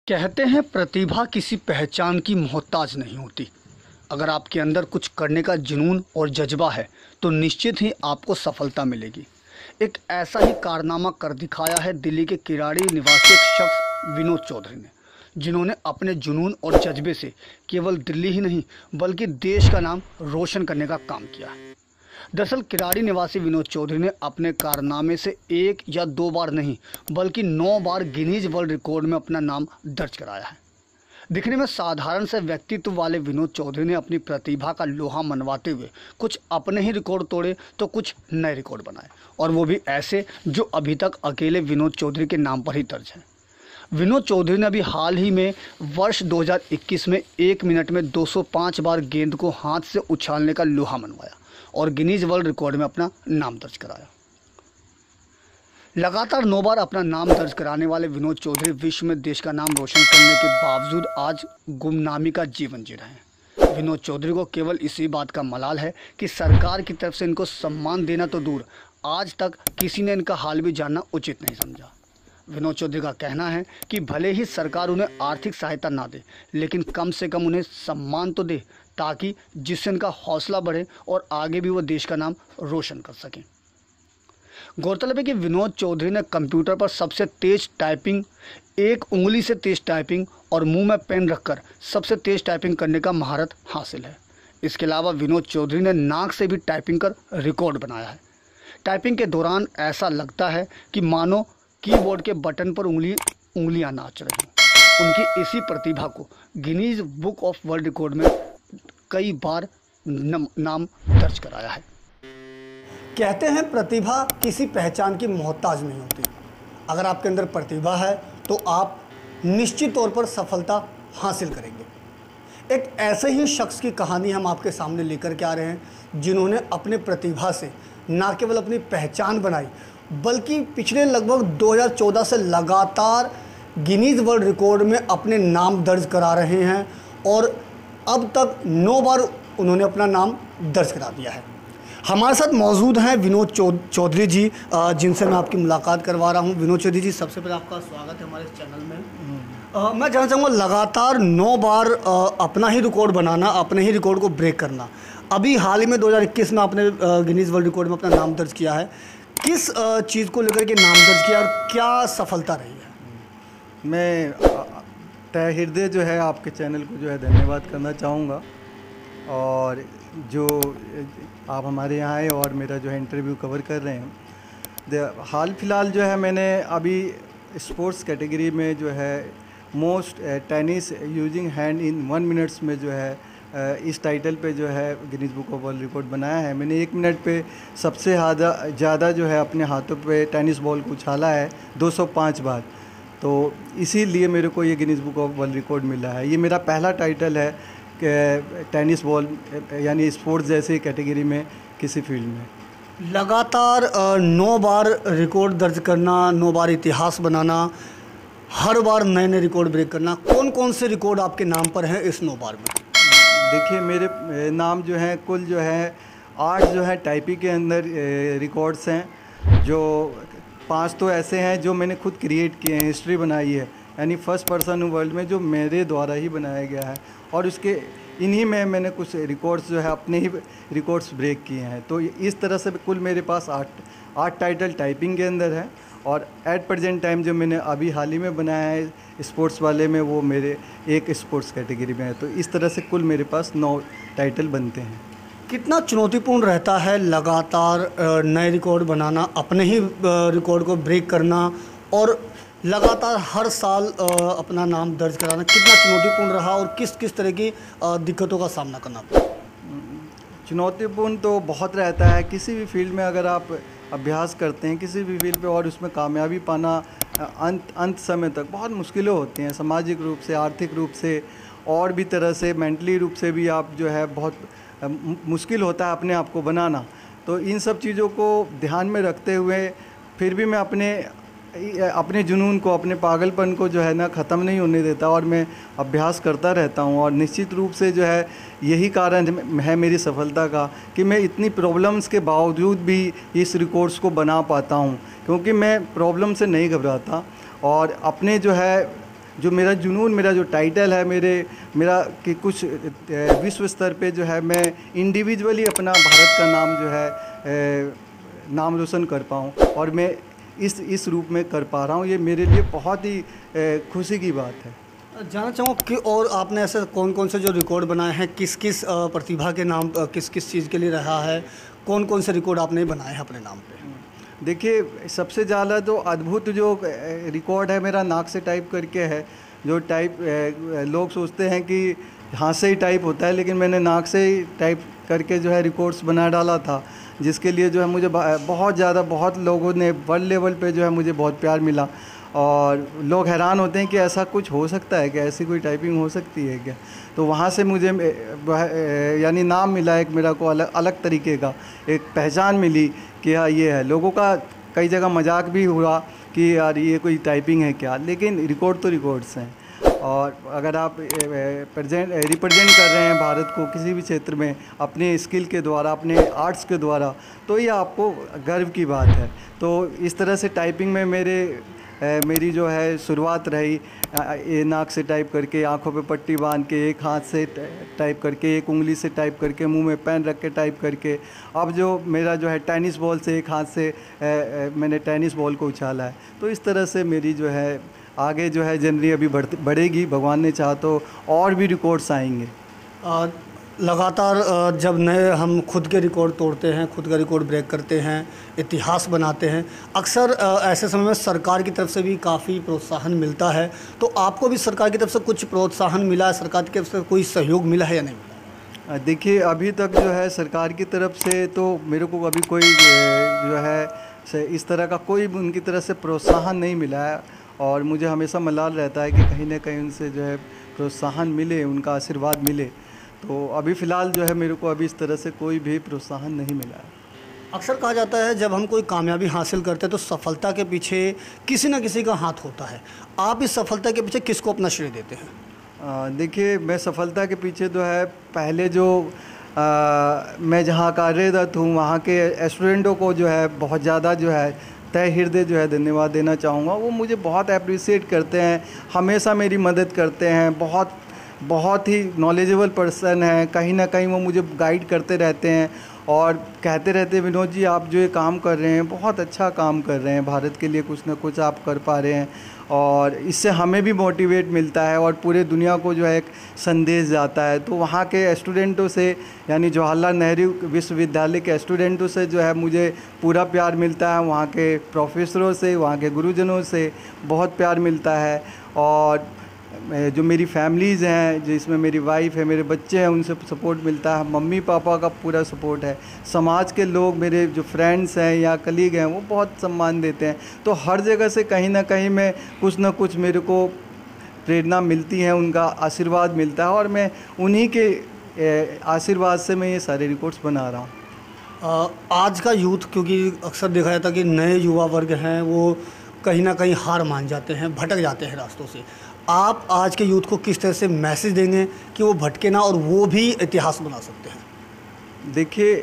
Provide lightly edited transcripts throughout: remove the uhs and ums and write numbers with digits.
कहते हैं प्रतिभा किसी पहचान की मोहताज नहीं होती। अगर आपके अंदर कुछ करने का जुनून और जज्बा है तो निश्चित ही आपको सफलता मिलेगी। एक ऐसा ही कारनामा कर दिखाया है दिल्ली के किराड़ी निवासी एक शख्स विनोद चौधरी ने, जिन्होंने अपने जुनून और जज्बे से केवल दिल्ली ही नहीं बल्कि देश का नाम रोशन करने का काम किया है। दरअसल किराड़ी निवासी विनोद चौधरी ने अपने कारनामे से एक या दो बार नहीं बल्कि 9 बार गिनीज वर्ल्ड रिकॉर्ड में अपना नाम दर्ज कराया है। दिखने में साधारण से व्यक्तित्व वाले विनोद चौधरी ने अपनी प्रतिभा का लोहा मनवाते हुए कुछ अपने ही रिकॉर्ड तोड़े तो कुछ नए रिकॉर्ड बनाए, और वो भी ऐसे जो अभी तक अकेले विनोद चौधरी के नाम पर ही दर्ज हैं। विनोद चौधरी ने अभी हाल ही में वर्ष 2021 में 1 मिनट में 205 बार गेंद को हाथ से उछालने का लोहा मनवाया और गिनीज वर्ल्ड रिकॉर्ड में अपना नाम दर्ज कराया। लगातार 9 बार अपना नाम दर्ज कराने वाले विनोद चौधरी विश्व में देश का नाम रोशन करने के बावजूद आज गुमनामी का जीवन जी रहे हैं। विनोद चौधरी को केवल इसी बात का मलाल है कि सरकार की तरफ से इनको सम्मान देना तो दूर, आज तक किसी ने इनका हाल भी जानना उचित नहीं समझा। विनोद चौधरी का कहना है कि भले ही सरकार उन्हें आर्थिक सहायता ना दे, लेकिन कम से कम उन्हें सम्मान तो दे, ताकि जिससे उनका हौसला बढ़े और आगे भी वो देश का नाम रोशन कर सकें। गौरतलब है कि विनोद चौधरी ने कंप्यूटर पर सबसे तेज टाइपिंग, एक उंगली से तेज टाइपिंग और मुंह में पेन रखकर सबसे तेज टाइपिंग करने का महारत हासिल है। इसके अलावा विनोद चौधरी ने नाक से भी टाइपिंग कर रिकॉर्ड बनाया है। टाइपिंग के दौरान ऐसा लगता है कि मानो कीबोर्ड के बटन पर उंगलियां नाच रही हों। उनकी इसी प्रतिभा को Guinness Book of World Record में कई बार नाम दर्ज कराया है। कहते हैं प्रतिभा किसी पहचान की मोहताज नहीं होती। अगर आपके अंदर प्रतिभा है तो आप निश्चित तौर पर सफलता हासिल करेंगे। एक ऐसे ही शख्स की कहानी हम आपके सामने लेकर के आ रहे हैं, जिन्होंने अपने प्रतिभा से न केवल अपनी पहचान बनाई बल्कि पिछले लगभग 2014 से लगातार गिनीज वर्ल्ड रिकॉर्ड में अपने नाम दर्ज करा रहे हैं और अब तक 9 बार उन्होंने अपना नाम दर्ज करा दिया है। हमारे साथ मौजूद हैं विनोद चौधरी जी, जिनसे मैं आपकी मुलाकात करवा रहा हूं। विनोद चौधरी जी, सबसे पहले आपका स्वागत है हमारे चैनल में। मैं जानना चाहूँगा, लगातार 9 बार अपना ही रिकॉर्ड बनाना, अपने ही रिकॉर्ड को ब्रेक करना, अभी हाल ही में 2021 में आपने गिनीज वर्ल्ड रिकॉर्ड में अपना नाम दर्ज किया है। किस चीज़ को लेकर के नाम दर्ज किया और क्या सफलता रही है? मैं तहे हृदय जो है आपके चैनल को जो है धन्यवाद करना चाहूँगा, और जो आप हमारे यहाँ आए और मेरा जो है इंटरव्यू कवर कर रहे हैं। हाल फिलहाल जो है मैंने अभी स्पोर्ट्स कैटेगरी में जो है most tennis using hand in 1 minutes में जो है इस टाइटल पे जो है Guinness Book of World Record बनाया है। मैंने 1 मिनट पे सबसे ज़्यादा जो है अपने हाथों पे टेनिस बॉल को उछाला है 205 बार। तो इसीलिए मेरे को ये Guinness Book of World Record मिला है। ये मेरा पहला टाइटल है कि टेनिस बॉल यानी स्पोर्ट्स जैसे कैटेगरी में किसी फील्ड में। लगातार 9 बार रिकॉर्ड दर्ज करना, 9 बार इतिहास बनाना, हर बार नए नए रिकॉर्ड ब्रेक करना, कौन कौन से रिकॉर्ड आपके नाम पर हैं इस 9 बार में? देखिए, मेरे नाम जो हैं कुल जो है 8 जो है टाइपिंग के अंदर रिकॉर्ड्स हैं, जो 5 तो ऐसे हैं जो मैंने खुद क्रिएट किए हैं, हिस्ट्री बनाई है, यानी फर्स्ट पर्सन वर्ल्ड में जो मेरे द्वारा ही बनाया गया है, और उसके इन्हीं में मैंने कुछ रिकॉर्ड्स जो है अपने ही रिकॉर्ड्स ब्रेक किए हैं। तो इस तरह से कुल मेरे पास 8 टाइटल टाइपिंग के अंदर है, और एट प्रेजेंट टाइम जो मैंने अभी हाल ही में बनाया है स्पोर्ट्स वाले में, वो मेरे एक स्पोर्ट्स कैटेगरी में है। तो इस तरह से कुल मेरे पास 9 टाइटल बनते हैं। कितना चुनौतीपूर्ण रहता है लगातार नए रिकॉर्ड बनाना, अपने ही रिकॉर्ड को ब्रेक करना और लगातार हर साल अपना नाम दर्ज कराना, कितना चुनौतीपूर्ण रहा और किस किस तरह की दिक्कतों का सामना करना पड़ा? चुनौतीपूर्ण तो बहुत रहता है। किसी भी फील्ड में अगर आप अभ्यास करते हैं किसी भी फील्ड पे, और उसमें कामयाबी पाना अंत समय तक बहुत मुश्किलें होती हैं, सामाजिक रूप से, आर्थिक रूप से, और भी तरह से मेंटली रूप से भी आप जो है बहुत मुश्किल होता है अपने आप को बनाना। तो इन सब चीज़ों को ध्यान में रखते हुए फिर भी मैं अपने जुनून को, अपने पागलपन को जो है ना ख़त्म नहीं होने देता, और मैं अभ्यास करता रहता हूँ। और निश्चित रूप से जो है यही कारण है मेरी सफलता का कि मैं इतनी प्रॉब्लम्स के बावजूद भी इस रिकॉर्ड्स को बना पाता हूँ, क्योंकि मैं प्रॉब्लम से नहीं घबराता और अपने जो है जो मेरा जुनून, मेरा जो टाइटल है मेरा कि कुछ विश्व स्तर पे जो है मैं इंडिविजुअली अपना भारत का नाम जो है नाम रोशन कर पाऊँ, और मैं इस रूप में कर पा रहा हूँ, ये मेरे लिए बहुत ही खुशी की बात है। जानना चाहूँगा कि और आपने ऐसे कौन कौन से जो रिकॉर्ड बनाए हैं, किस किस प्रतिभा के नाम, किस किस चीज़ के लिए रहा है, कौन कौन से रिकॉर्ड आपने बनाए हैं अपने नाम पे? देखिए, सबसे ज़्यादा तो अद्भुत जो रिकॉर्ड है मेरा नाक से टाइप करके है। जो टाइप लोग सोचते हैं कि हाथ से ही टाइप होता है, लेकिन मैंने नाक से ही टाइप करके जो है रिकॉर्ड्स बना डाला था, जिसके लिए जो है मुझे बहुत ज़्यादा, बहुत लोगों ने वर्ल्ड लेवल पे जो है मुझे बहुत प्यार मिला, और लोग हैरान होते हैं कि ऐसा कुछ हो सकता है क्या, ऐसी कोई टाइपिंग हो सकती है क्या। तो वहाँ से मुझे यानी नाम मिला एक, मेरा को अलग तरीके का एक पहचान मिली कि हाँ ये है। लोगों का कई जगह मजाक भी हुआ कि यार ये कोई टाइपिंग है क्या, लेकिन रिकॉर्ड तो रिकॉर्ड्स हैं। और अगर आप रिप्रेजेंट कर रहे हैं भारत को किसी भी क्षेत्र में अपने स्किल के द्वारा, अपने आर्ट्स के द्वारा, तो ये आपको गर्व की बात है। तो इस तरह से टाइपिंग में मेरी जो है शुरुआत रही, ये नाक से टाइप करके, आंखों पे पट्टी बांध के, एक हाथ से टाइप करके, एक उंगली से टाइप करके, मुंह में पेन रख के टाइप करके। अब जो मेरा जो है टेनिस बॉल से, एक हाथ से मैंने टेनिस बॉल को उछाला है। तो इस तरह से मेरी जो है आगे जो है जर्नी अभी बढ़ेगी, भगवान ने चाहा तो और भी रिकॉर्ड्स आएंगे। लगातार जब नए हम खुद के रिकॉर्ड तोड़ते हैं, खुद का रिकॉर्ड ब्रेक करते हैं, इतिहास बनाते हैं, अक्सर ऐसे समय में सरकार की तरफ से भी काफ़ी प्रोत्साहन मिलता है। तो आपको भी सरकार की तरफ से कुछ प्रोत्साहन मिला है, सरकार की तरफ से कोई सहयोग मिला है या नहीं मिला? देखिए, अभी तक जो है सरकार की तरफ से तो मेरे को अभी कोई जो है इस तरह का कोई उनकी तरफ से प्रोत्साहन नहीं मिला है, और मुझे हमेशा मलाल रहता है कि कहीं ना कहीं उनसे जो है प्रोत्साहन मिले, उनका आशीर्वाद मिले। तो अभी फ़िलहाल जो है मेरे को अभी इस तरह से कोई भी प्रोत्साहन नहीं मिला है। अक्सर कहा जाता है जब हम कोई कामयाबी हासिल करते हैं तो सफलता के पीछे किसी न किसी का हाथ होता है। आप इस सफलता के पीछे किसको अपना श्रेय देते हैं? देखिए, मैं सफलता के पीछे जो है पहले जो मैं जहाँ कार्यरत हूँ वहाँ के स्टूडेंटों को जो है बहुत ज़्यादा जो है तहे हृदय जो है धन्यवाद देना चाहूँगा। वो मुझे बहुत अप्रिशिएट करते हैं, हमेशा मेरी मदद करते हैं, बहुत ही नॉलेजेबल पर्सन है। कहीं ना कहीं वो मुझे गाइड करते रहते हैं और कहते रहते हैं, विनोद जी आप जो ये काम कर रहे हैं बहुत अच्छा काम कर रहे हैं, भारत के लिए कुछ ना कुछ आप कर पा रहे हैं, और इससे हमें भी मोटिवेट मिलता है और पूरे दुनिया को जो है एक संदेश जाता है। तो वहाँ के स्टूडेंटों से, यानी जवाहरलाल नेहरू विश्वविद्यालय के स्टूडेंटों से जो है मुझे पूरा प्यार मिलता है, वहाँ के प्रोफेसरों से, वहाँ के गुरुजनों से बहुत प्यार मिलता है। और जो मेरी फैमिलीज़ हैं, जिसमें मेरी वाइफ है, मेरे बच्चे हैं, उनसे सपोर्ट मिलता है, मम्मी पापा का पूरा सपोर्ट है, समाज के लोग, मेरे जो फ्रेंड्स हैं या कलीग हैं वो बहुत सम्मान देते हैं। तो हर जगह से कहीं ना कहीं मैं कुछ ना कुछ मेरे को प्रेरणा मिलती है, उनका आशीर्वाद मिलता है, और मैं उन्हीं के आशीर्वाद से मैं ये सारे रिकॉर्ड्स बना रहा हूँ। आज का यूथ, क्योंकि अक्सर देखा जाता है कि नए युवा वर्ग हैं वो कहीं ना कहीं हार मान जाते हैं, भटक जाते हैं रास्तों से। आप आज के यूथ को किस तरह से मैसेज देंगे कि वो भटके ना और वो भी इतिहास बना सकते हैं? देखिए,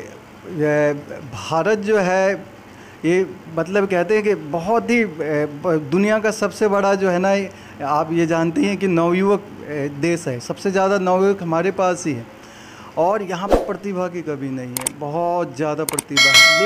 भारत जो है ये मतलब कहते हैं कि बहुत ही दुनिया का सबसे बड़ा जो है ना, आप ये जानते हैं कि नवयुवक देश है, सबसे ज़्यादा नवयुवक हमारे पास ही है, और यहाँ पर प्रतिभा की कमी नहीं है, बहुत ज़्यादा प्रतिभा है।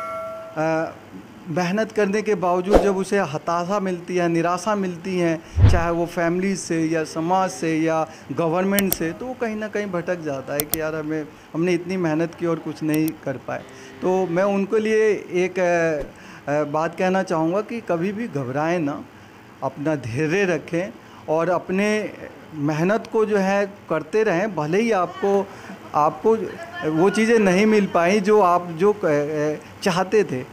लेकिन मेहनत करने के बावजूद जब उसे हताशा मिलती है, निराशा मिलती है, चाहे वो फैमिली से या समाज से या गवर्नमेंट से, तो वो कहीं ना कहीं भटक जाता है कि यार हमने इतनी मेहनत की और कुछ नहीं कर पाए। तो मैं उनके लिए एक बात कहना चाहूँगा कि कभी भी घबराएं ना, अपना धैर्य रखें और अपने मेहनत को जो है करते रहें। भले ही आपको वो चीज़ें नहीं मिल पाई जो आप चाहते थे।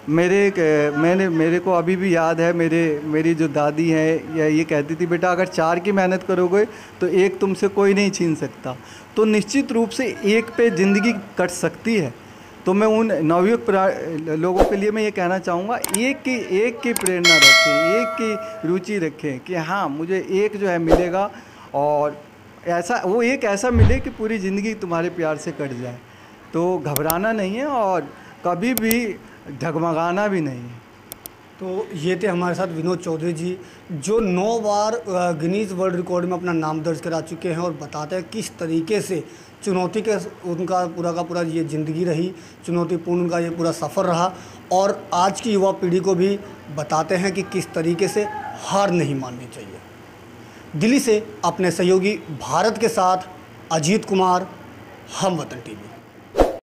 मेरे को अभी भी याद है, मेरी जो दादी है या ये कहती थी, बेटा अगर 4 की मेहनत करोगे तो 1 तुमसे कोई नहीं छीन सकता। तो निश्चित रूप से 1 पे ज़िंदगी कट सकती है। तो मैं उन नवयुवक लोगों के लिए मैं ये कहना चाहूँगा, एक की प्रेरणा रखें, एक की रुचि रखें कि हाँ मुझे 1 जो है मिलेगा, और वो एक ऐसा मिले कि पूरी ज़िंदगी तुम्हारे प्यार से कट जाए। तो घबराना नहीं है और कभी भी डगमगाना भी नहीं है। तो ये थे हमारे साथ विनोद चौधरी जी, जो 9 बार गिनीज वर्ल्ड रिकॉर्ड में अपना नाम दर्ज करा चुके हैं और बताते हैं किस तरीके से चुनौती के उनका पूरा का पूरा ये ज़िंदगी रही, चुनौतीपूर्ण उनका ये पूरा सफ़र रहा। और आज की युवा पीढ़ी को भी बताते हैं कि किस तरीके से हार नहीं माननी चाहिए। दिल्ली से अपने सहयोगी भारत के साथ अजीत कुमार, हम वतन टीवी।